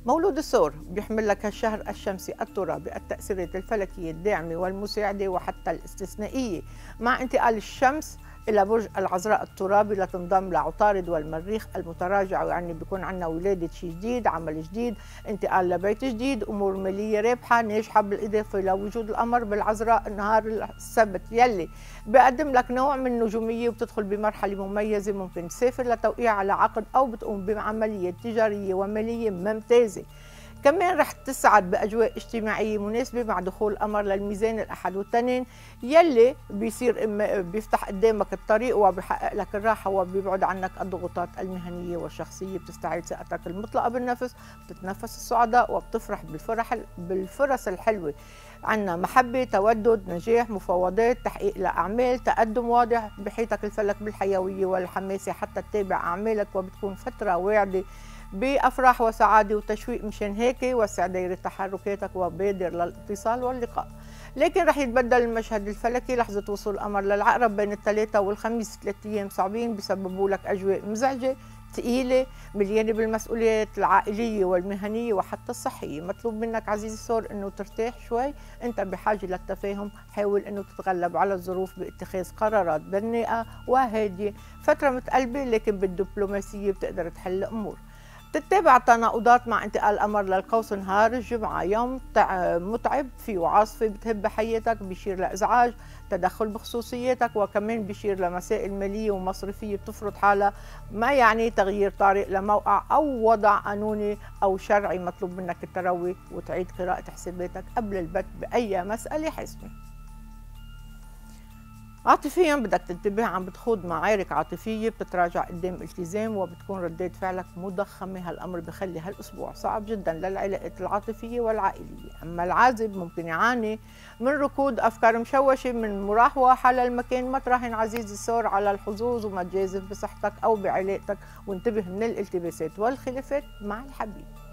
مولود الثور بيحمل لك هالشهر الشمسي الترابي التأثيرات الفلكية الداعمة والمساعدة وحتى الاستثنائية، مع انتقال الشمس إلى برج العذراء الترابي لتنضم لعطارد والمريخ المتراجع، يعني بيكون عندنا ولادة شيء جديد، عمل جديد، انتقال لبيت جديد، أمور مالية رابحة ناجحة، بالإضافة إلى وجود القمر بالعذراء نهار السبت يلي بيقدم لك نوع من النجومية وبتدخل بمرحلة مميزة، ممكن تسافر لتوقيع على عقد أو بتقوم بعملية تجارية ومالية ممتازة. كمان رح تسعد بأجواء اجتماعية مناسبة مع دخول القمر للميزان الأحد والتنين يلي بيصير بيفتح قدامك الطريق وبيحقق لك الراحة وبيبعد عنك الضغوطات المهنية والشخصية، بتستعيد ثقتك المطلقة بالنفس، بتتنفس السعداء وبتفرح بالفرص الحلوة. عنا محبة، تودد، نجاح، مفاوضات، تحقيق لأعمال، تقدم واضح بحيطك الفلك بالحيوية والحماسة حتى تتابع أعمالك، وبتكون فترة واعدة بأفراح وسعادة وتشويق، مشان هيك وسع دايرة تحركاتك وبادر للاتصال واللقاء. لكن رح يتبدل المشهد الفلكي لحظة وصول القمر للعقرب بين الثلاثة والخميس، 3 أيام صعبين بيسببوا لك أجواء مزعجة ثقيلة مليانة بالمسؤوليات العائلية والمهنية وحتى الصحية. مطلوب منك عزيزي الثور انه ترتاح شوي، انت بحاجة للتفاهم، حاول انه تتغلب على الظروف باتخاذ قرارات بناءة وهادية. فترة متقلبة لكن بالدبلوماسية بتقدر تحل امور. تتبع التناقضات مع انتقال القمر للقوس نهار الجمعة، يوم متعب فيه عاصفة بتهب حياتك، بيشير لإزعاج، تدخل بخصوصياتك، وكمان بيشير لمسائل مالية ومصرفية بتفرض حالها، ما يعني تغيير طارئ لموقع أو وضع قانوني أو شرعي. مطلوب منك التروي وتعيد قراءة حساباتك قبل البت بأي مسألة حاسمة. عاطفيا بدك تنتبه، عم بتخوض معارك عاطفية بتتراجع قدام التزام وبتكون ردات فعلك مضخمة، هالأمر بخلي هالأسبوع صعب جدا للعلاقات العاطفية والعائلية. أما العازب ممكن يعاني من ركود أفكار مشوشة، من مراحوة حول المكان، ما تراهن عزيزي الثور على الحظوظ وما تجازف بصحتك أو بعلاقتك، وانتبه من الالتباسات والخلافات مع الحبيب.